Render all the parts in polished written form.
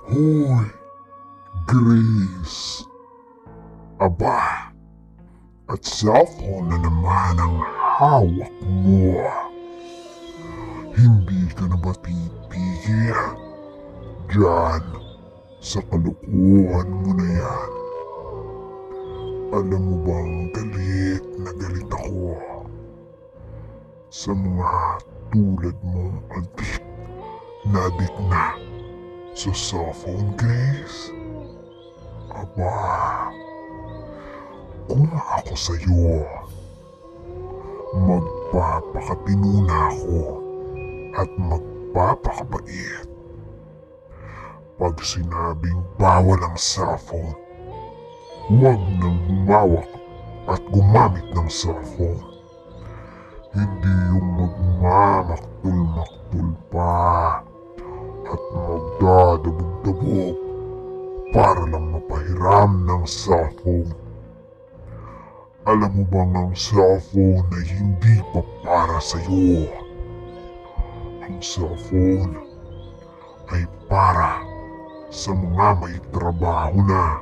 Hoy, Grace! Aba, at cellphone na naman ang hawak mo. Hindi ka na ba titigil? Diyan, sa kalukuhan mo na yan. Alam mo bang galit na galit ako sa mga tulad mong adik na sa cellphone, Grace? Aba, kung ako sa'yo, magpapakatino na ako at magpapakabait. Pag sinabing bawal ang cellphone, huwag nang humawak at gumamit ng cellphone. Hindi yung magmamaktul-maktul pa at magdadabog-dabog para lang mapahiram ng cellphone. Alam mo bang ang cellphone ay hindi pa para sa'yo? Ang cellphone ay para sa mga may trabaho na.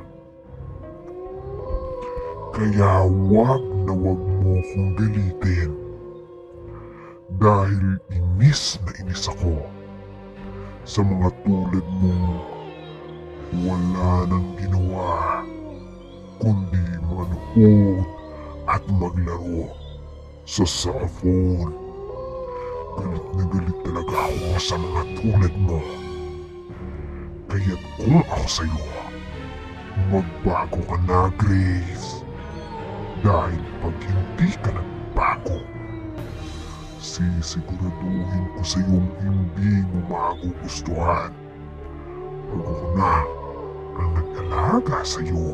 Kaya wag mo kong galitin dahil inis na inis ako sa mga tulad mong wala nang ginawa kundi manood at maglaro sa cellphone. Galit na galit talaga ako sa mga tulad mo. Kaya't kung ako sa'yo, magbago ka na, Grace. Dahil pag hindi ka nagbago, sisiguraduhin ko sa iyong hindi mo magugustuhan. Pag ako na ang nag-alaga sa iyo.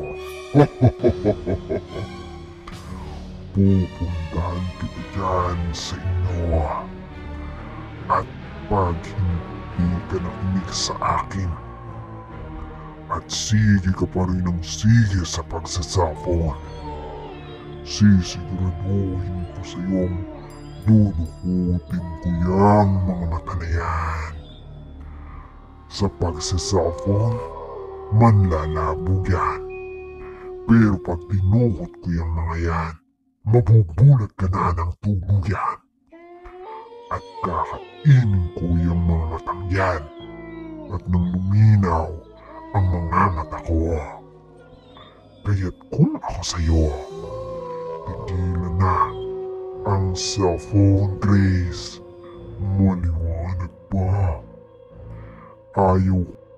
Pupuntahan kita dyan sa inyo. At pag hindi ka nakinig sa akin, at sige ka pa rin ng sige sa pagsa-cellphone, sisiguraduhin ko sa iyong dudukutin ko yung mga mata na yan. Sa pagsa-cellphone, manlalabo yan. Pero pag tinuhot ko yung mga yan, mabubulat ka na ng tuluyan. At kakainin ko yung mga matang yan. At nang luminaw ang mga mata ko. Kaya't kung ako sa'yo, tigilan na ang cellphone, Grace. Maliwanag ba? Ayaw